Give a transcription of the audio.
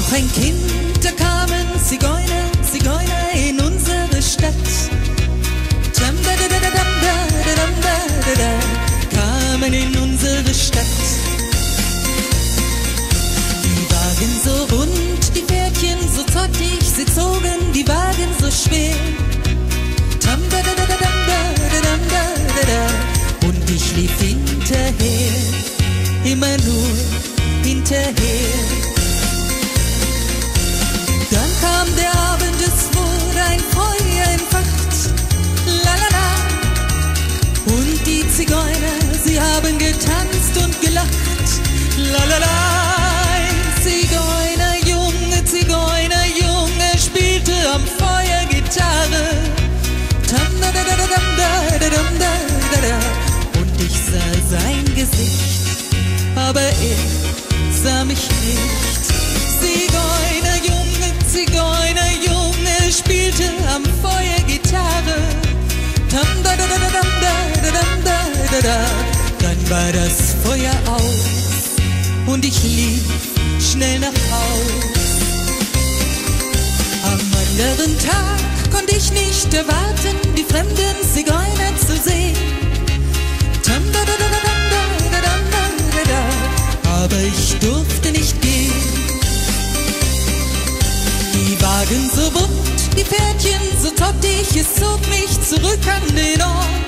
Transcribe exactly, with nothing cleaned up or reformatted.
noch ein Kind, da kamen Zigeuner, Zigeuner in unsere Stadt. Dam, da, da, da, dam, da, da, dam, da, da, da, kamen in unsere Stadt. Die Wagen so rund, die Pferdchen so zottig, sie zogen die Wagen so schwer. Dam, da, da, da, da, dam, da, da, dam, da, da, da, und ich lief hinterher, immer nur hinterher. Dann kam der Abend, es wurde ein Feuer entfacht, la la la. Und die Zigeuner, sie haben getanzt und gelacht, la la la. Ein Zigeunerjunge, Zigeunerjunge spielte am Feuer Gitarre. Tam da da da da dam da da dam da da da. Und ich sah sein Gesicht, aber er sah mich nicht. Zigeunerjunge, Zigeunerjunge spielte am Feuer Gitarre. Tam da da da da dam da da dam da da da. Dann war das Feuer aus und ich lief schnell nach Haus. Am anderen Tag konnte ich nicht erwarten, die fremden Zigeuner zu sehen. Tam da da da da dam da da dam da da da. Aber ich durfte nicht gehen. Die Wagen so bunt, die Pferdchen so tottig, es zog mich zurück an den Ort.